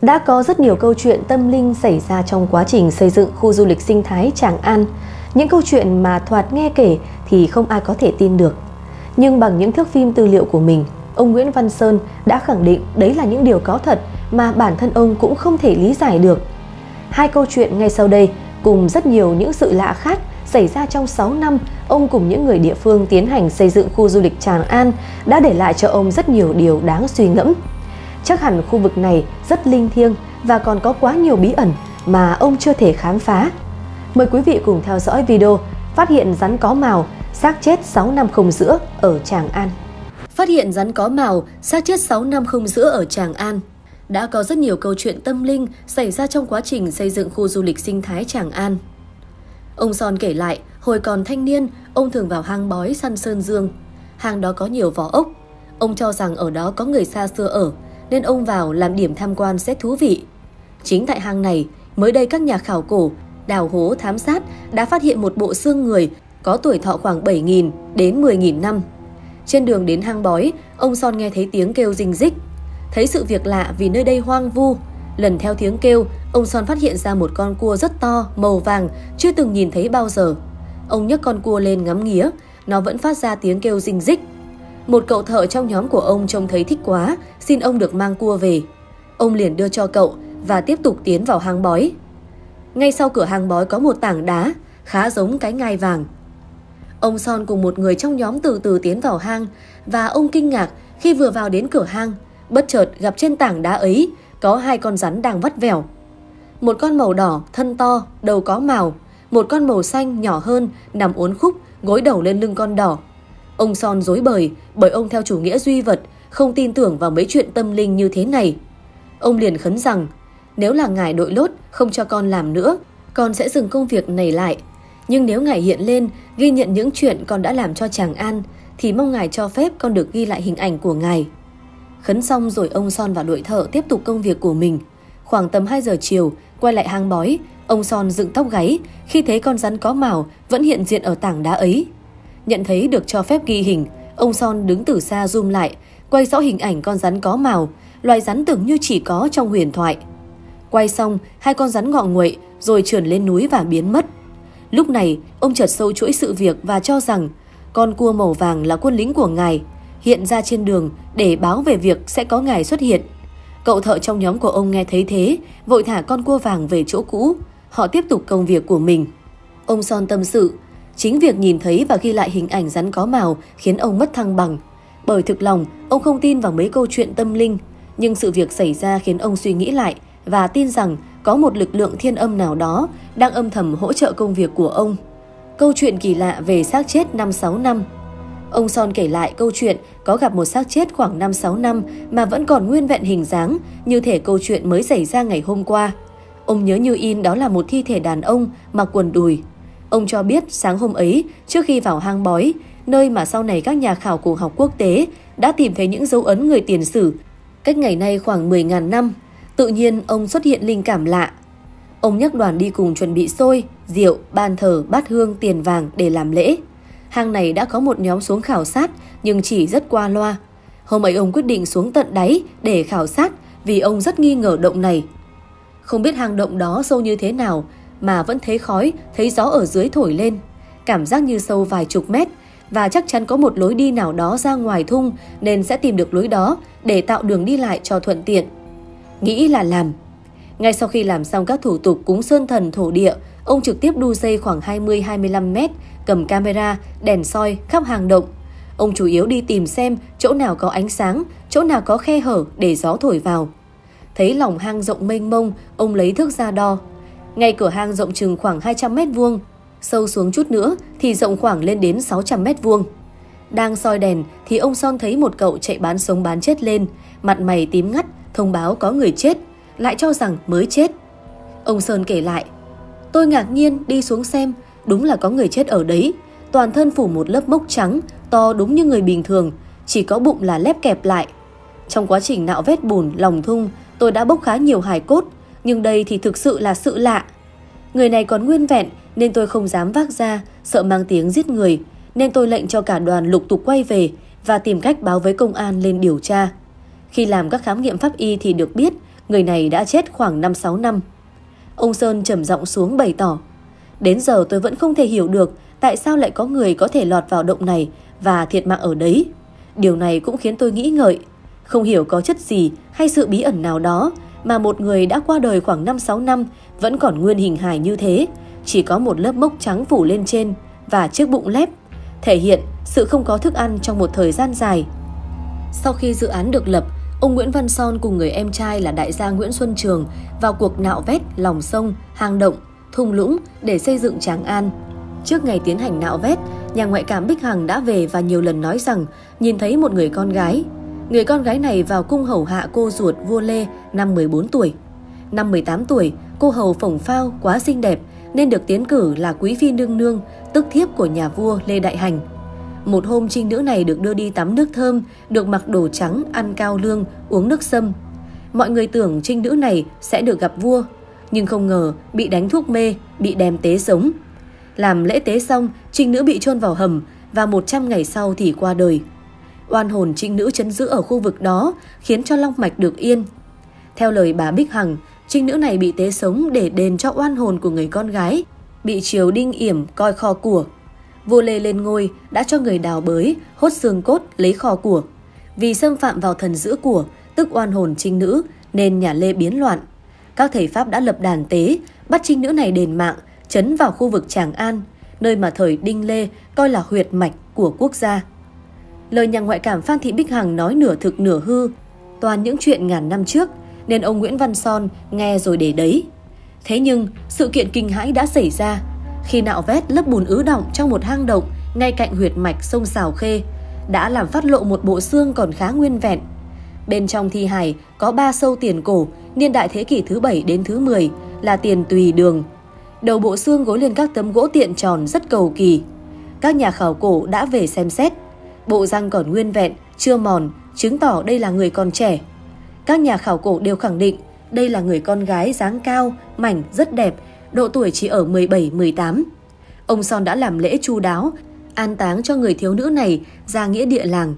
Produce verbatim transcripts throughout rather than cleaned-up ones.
Đã có rất nhiều câu chuyện tâm linh xảy ra trong quá trình xây dựng khu du lịch sinh thái Tràng An. Những câu chuyện mà thoạt nghe kể thì không ai có thể tin được. Nhưng bằng những thước phim tư liệu của mình, ông Nguyễn Văn Sơn đã khẳng định đấy là những điều có thật mà bản thân ông cũng không thể lý giải được. Hai câu chuyện ngay sau đây cùng rất nhiều những sự lạ khác xảy ra trong sáu năm ông cùng những người địa phương tiến hành xây dựng khu du lịch Tràng An đã để lại cho ông rất nhiều điều đáng suy ngẫm. Chắc hẳn khu vực này rất linh thiêng và còn có quá nhiều bí ẩn mà ông chưa thể khám phá. Mời quý vị cùng theo dõi video Phát hiện rắn có mào, xác chết sáu năm không giữa ở Tràng An. Phát hiện rắn có mào, xác chết sáu năm không giữa ở Tràng An. Đã có rất nhiều câu chuyện tâm linh xảy ra trong quá trình xây dựng khu du lịch sinh thái Tràng An. Ông Son kể lại, hồi còn thanh niên, ông thường vào hang bói săn sơn dương. Hang đó có nhiều vỏ ốc. Ông cho rằng ở đó có người xa xưa ở, nên ông vào làm điểm tham quan rất thú vị. Chính tại hang này, mới đây các nhà khảo cổ, đào hố thám sát đã phát hiện một bộ xương người có tuổi thọ khoảng bảy nghìn đến mười nghìn năm. Trên đường đến hang bói, ông Son nghe thấy tiếng kêu rình rích. Thấy sự việc lạ vì nơi đây hoang vu. Lần theo tiếng kêu, ông Son phát hiện ra một con cua rất to, màu vàng, chưa từng nhìn thấy bao giờ. Ông nhấc con cua lên ngắm nghía, nó vẫn phát ra tiếng kêu rình rích. Một cậu thợ trong nhóm của ông trông thấy thích quá, xin ông được mang cua về. Ông liền đưa cho cậu và tiếp tục tiến vào hang bói. Ngay sau cửa hang bói có một tảng đá, khá giống cái ngai vàng. Ông Son cùng một người trong nhóm từ từ tiến vào hang và ông kinh ngạc khi vừa vào đến cửa hang, bất chợt gặp trên tảng đá ấy có hai con rắn đang vắt vẻo. Một con màu đỏ, thân to, đầu có mào, một con màu xanh nhỏ hơn, nằm uốn khúc, gối đầu lên lưng con đỏ. Ông Son rối bời bởi ông theo chủ nghĩa duy vật, không tin tưởng vào mấy chuyện tâm linh như thế này. Ông liền khấn rằng, nếu là ngài đội lốt không cho con làm nữa, con sẽ dừng công việc này lại. Nhưng nếu ngài hiện lên ghi nhận những chuyện con đã làm cho Tràng An, thì mong ngài cho phép con được ghi lại hình ảnh của ngài. Khấn xong rồi ông Son và đội thợ tiếp tục công việc của mình. Khoảng tầm hai giờ chiều, quay lại hang bói, ông Son dựng tóc gáy khi thấy con rắn có mào vẫn hiện diện ở tảng đá ấy. Nhận thấy được cho phép ghi hình, ông Son đứng từ xa zoom lại, quay rõ hình ảnh con rắn có mào, loài rắn tưởng như chỉ có trong huyền thoại. Quay xong, hai con rắn ngọ nguậy rồi trườn lên núi và biến mất. Lúc này, ông chợt sâu chuỗi sự việc và cho rằng con cua màu vàng là quân lính của ngài, hiện ra trên đường để báo về việc sẽ có ngài xuất hiện. Cậu thợ trong nhóm của ông nghe thấy thế, vội thả con cua vàng về chỗ cũ. Họ tiếp tục công việc của mình. Ông Son tâm sự, chính việc nhìn thấy và ghi lại hình ảnh rắn có mào khiến ông mất thăng bằng. Bởi thực lòng, ông không tin vào mấy câu chuyện tâm linh. Nhưng sự việc xảy ra khiến ông suy nghĩ lại và tin rằng có một lực lượng thiên âm nào đó đang âm thầm hỗ trợ công việc của ông. Câu chuyện kỳ lạ về xác chết năm sáu năm. Ông Son kể lại câu chuyện có gặp một xác chết khoảng năm sáu năm mà vẫn còn nguyên vẹn hình dáng, như thể câu chuyện mới xảy ra ngày hôm qua. Ông nhớ như in đó là một thi thể đàn ông mặc quần đùi. Ông cho biết sáng hôm ấy, trước khi vào hang bói, nơi mà sau này các nhà khảo cổ học quốc tế đã tìm thấy những dấu ấn người tiền sử, cách ngày nay khoảng mười nghìn năm, tự nhiên ông xuất hiện linh cảm lạ. Ông nhắc đoàn đi cùng chuẩn bị xôi, rượu, ban thờ, bát hương, tiền vàng để làm lễ. Hang này đã có một nhóm xuống khảo sát nhưng chỉ rất qua loa. Hôm ấy ông quyết định xuống tận đáy để khảo sát vì ông rất nghi ngờ động này. Không biết hang động đó sâu như thế nào mà vẫn thấy khói, thấy gió ở dưới thổi lên. Cảm giác như sâu vài chục mét và chắc chắn có một lối đi nào đó ra ngoài thung nên sẽ tìm được lối đó để tạo đường đi lại cho thuận tiện. Nghĩ là làm. Ngay sau khi làm xong các thủ tục cúng sơn thần thổ địa, ông trực tiếp đu dây khoảng hai mươi đến hai mươi lăm mét, cầm camera, đèn soi khắp hang động. Ông chủ yếu đi tìm xem chỗ nào có ánh sáng, chỗ nào có khe hở để gió thổi vào. Thấy lòng hang rộng mênh mông, ông lấy thước ra đo. Ngay cửa hang rộng chừng khoảng hai trăm mét vuông, sâu xuống chút nữa thì rộng khoảng lên đến sáu trăm mét vuông. Đang soi đèn thì ông Son thấy một cậu chạy bán sống bán chết lên, mặt mày tím ngắt, thông báo có người chết, lại cho rằng mới chết. Ông Sơn kể lại, tôi ngạc nhiên đi xuống xem, đúng là có người chết ở đấy, toàn thân phủ một lớp mốc trắng, to đúng như người bình thường, chỉ có bụng là lép kẹp lại. Trong quá trình nạo vét bùn, lòng thung, tôi đã bốc khá nhiều hài cốt, nhưng đây thì thực sự là sự lạ. Người này còn nguyên vẹn nên tôi không dám vác ra, sợ mang tiếng giết người, nên tôi lệnh cho cả đoàn lục tục quay về và tìm cách báo với công an lên điều tra. Khi làm các khám nghiệm pháp y thì được biết Người này đã chết khoảng năm sáu năm. Ông Sơn trầm giọng xuống bày tỏ: đến giờ tôi vẫn không thể hiểu được tại sao lại có người có thể lọt vào động này và thiệt mạng ở đấy. Điều này cũng khiến tôi nghĩ ngợi, không hiểu có chất gì hay sự bí ẩn nào đó mà một người đã qua đời khoảng năm sáu năm vẫn còn nguyên hình hài như thế, chỉ có một lớp mốc trắng phủ lên trên và chiếc bụng lép, thể hiện sự không có thức ăn trong một thời gian dài. Sau khi dự án được lập, ông Nguyễn Văn Son cùng người em trai là đại gia Nguyễn Xuân Trường vào cuộc nạo vét lòng sông, hang động, thung lũng để xây dựng Tràng An. Trước ngày tiến hành nạo vét, nhà ngoại cảm Bích Hằng đã về và nhiều lần nói rằng nhìn thấy một người con gái. Người con gái này vào cung hầu hạ cô ruột vua Lê năm mười bốn tuổi. Năm mười tám tuổi, cô hầu phổng phao quá xinh đẹp nên được tiến cử là quý phi nương nương, tức thiếp của nhà vua Lê Đại Hành. Một hôm trinh nữ này được đưa đi tắm nước thơm, được mặc đồ trắng, ăn cao lương, uống nước sâm. Mọi người tưởng trinh nữ này sẽ được gặp vua, nhưng không ngờ bị đánh thuốc mê, bị đem tế sống. Làm lễ tế xong, trinh nữ bị chôn vào hầm và một trăm ngày sau thì qua đời. Oan hồn trinh nữ trấn giữ ở khu vực đó khiến cho long mạch được yên. Theo lời bà Bích Hằng, trinh nữ này bị tế sống để đền cho oan hồn của người con gái bị triều Đinh yểm coi kho của. Vua Lê lên ngôi đã cho người đào bới, hốt xương cốt lấy kho của. Vì xâm phạm vào thần giữ của, tức oan hồn trinh nữ, nên nhà Lê biến loạn. Các thầy Pháp đã lập đàn tế, bắt trinh nữ này đền mạng, trấn vào khu vực Tràng An, nơi mà thời Đinh Lê coi là huyệt mạch của quốc gia. Lời nhà ngoại cảm Phan Thị Bích Hằng nói nửa thực nửa hư, toàn những chuyện ngàn năm trước, nên ông Nguyễn Văn Son nghe rồi để đấy. Thế nhưng, sự kiện kinh hãi đã xảy ra. Khi nạo vét lớp bùn ứ đọng trong một hang động ngay cạnh huyệt mạch sông Sào Khê, đã làm phát lộ một bộ xương còn khá nguyên vẹn. Bên trong thi hài có ba sâu tiền cổ, niên đại thế kỷ thứ bảy đến thứ mười, là tiền Tùy Đường. Đầu bộ xương gối lên các tấm gỗ tiện tròn rất cầu kỳ. Các nhà khảo cổ đã về xem xét. Bộ răng còn nguyên vẹn, chưa mòn, chứng tỏ đây là người còn trẻ. Các nhà khảo cổ đều khẳng định đây là người con gái dáng cao, mảnh, rất đẹp, độ tuổi chỉ ở mười bảy mười tám. Ông Son đã làm lễ chu đáo, an táng cho người thiếu nữ này ra nghĩa địa làng.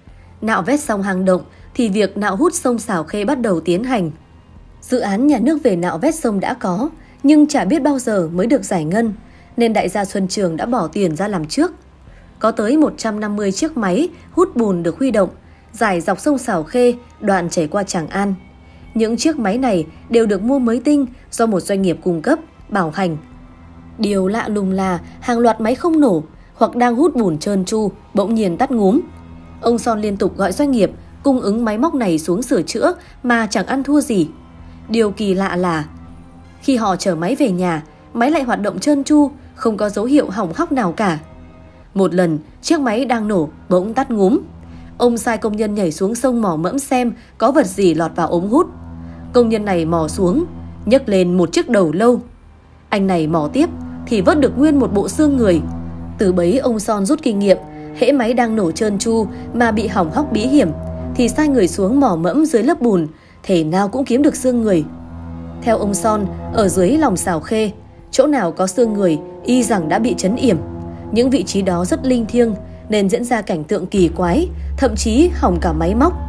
Nạo vét xong hang động thì việc nạo hút sông Sào Khê bắt đầu tiến hành. Dự án nhà nước về nạo vét sông đã có, nhưng chả biết bao giờ mới được giải ngân, nên đại gia Xuân Trường đã bỏ tiền ra làm trước. Có tới một trăm năm mươi chiếc máy hút bùn được huy động, dài dọc sông Sào Khê, đoạn chảy qua Tràng An. Những chiếc máy này đều được mua mới tinh do một doanh nghiệp cung cấp, bảo hành. Điều lạ lùng là hàng loạt máy không nổ hoặc đang hút bùn trơn tru, bỗng nhiên tắt ngúm. Ông Son liên tục gọi doanh nghiệp cung ứng máy móc này xuống sửa chữa mà chẳng ăn thua gì. Điều kỳ lạ là khi họ chở máy về nhà, máy lại hoạt động trơn tru, không có dấu hiệu hỏng hóc nào cả. Một lần, chiếc máy đang nổ bỗng tắt ngúm. Ông sai công nhân nhảy xuống sông mò mẫm xem có vật gì lọt vào ống hút. Công nhân này mò xuống, nhấc lên một chiếc đầu lâu. Anh này mò tiếp thì vớt được nguyên một bộ xương người. Từ bấy ông Son rút kinh nghiệm, hễ máy đang nổ trơn tru mà bị hỏng hóc bí hiểm thì sai người xuống mò mẫm dưới lớp bùn, thể nào cũng kiếm được xương người. Theo ông Son, ở dưới lòng Sào Khê, chỗ nào có xương người y rằng đã bị trấn yểm. Những vị trí đó rất linh thiêng nên diễn ra cảnh tượng kỳ quái, thậm chí hỏng cả máy móc.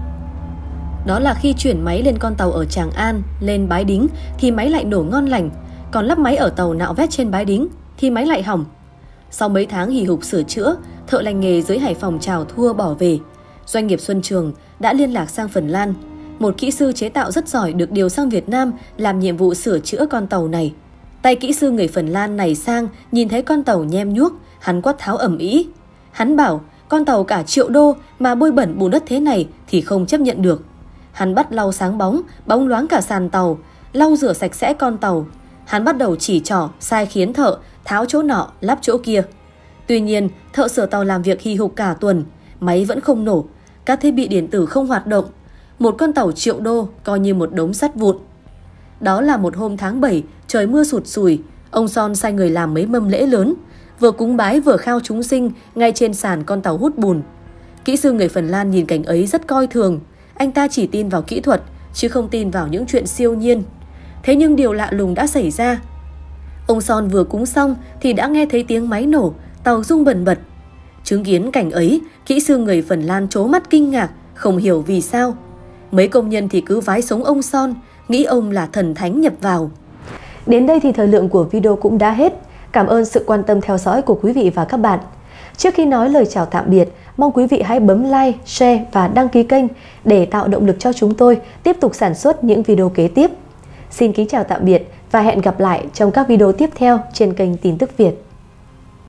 Đó là khi chuyển máy lên con tàu ở Tràng An lên Bái Đính thì máy lại nổ ngon lành, còn lắp máy ở tàu nạo vét trên Bái Đính thì máy lại hỏng. Sau mấy tháng hì hục sửa chữa, thợ lành nghề dưới Hải Phòng chào thua bỏ về. Doanh nghiệp Xuân Trường đã liên lạc sang Phần Lan. Một kỹ sư chế tạo rất giỏi được điều sang Việt Nam làm nhiệm vụ sửa chữa con tàu này. Tay kỹ sư người Phần Lan này sang nhìn thấy con tàu nhem nhuốc, hắn quát tháo ầm ĩ. Hắn bảo con tàu cả triệu đô mà bôi bẩn bùn đất thế này thì không chấp nhận được. Hắn bắt lau sáng bóng, bóng loáng cả sàn tàu, lau rửa sạch sẽ con tàu. Hắn bắt đầu chỉ trỏ, sai khiến thợ tháo chỗ nọ, lắp chỗ kia. Tuy nhiên, thợ sửa tàu làm việc hì hục cả tuần, máy vẫn không nổ, các thiết bị điện tử không hoạt động. Một con tàu triệu đô coi như một đống sắt vụn. Đó là một hôm tháng bảy, trời mưa sụt sùi, ông Son sai người làm mấy mâm lễ lớn, vừa cúng bái vừa khao chúng sinh ngay trên sàn con tàu hút bùn. Kỹ sư người Phần Lan nhìn cảnh ấy rất coi thường, anh ta chỉ tin vào kỹ thuật chứ không tin vào những chuyện siêu nhiên. Thế nhưng điều lạ lùng đã xảy ra. Ông Son vừa cúng xong thì đã nghe thấy tiếng máy nổ, tàu rung bần bật. Chứng kiến cảnh ấy, kỹ sư người Phần Lan trố mắt kinh ngạc, không hiểu vì sao. Mấy công nhân thì cứ vái sống ông Son, nghĩ ông là thần thánh nhập vào. Đến đây thì thời lượng của video cũng đã hết. Cảm ơn sự quan tâm theo dõi của quý vị và các bạn. Trước khi nói lời chào tạm biệt, mong quý vị hãy bấm like, share và đăng ký kênh để tạo động lực cho chúng tôi tiếp tục sản xuất những video kế tiếp. Xin kính chào tạm biệt và hẹn gặp lại trong các video tiếp theo trên kênh Tin tức Việt.